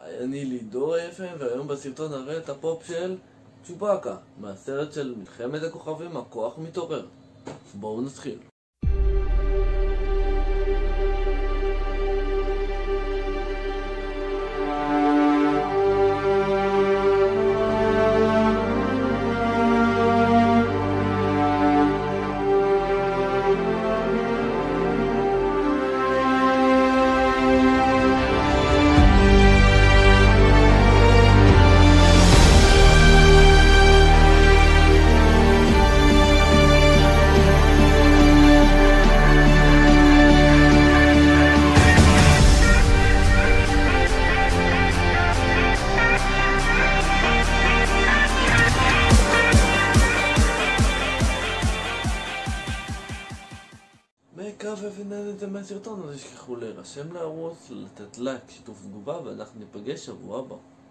אני לידור FM, והיום בסרטון נראה את הפופ של צ'ובאקה מהסרט של מלחמת הכוכבים, הכוח מתעורר. בואו נתחיל. מקווה ונהנתם מהסרטון, אז תשכחו להירשם לערוץ, לתת לייק, שיתוף תגובה, ואנחנו ניפגש שבוע הבא.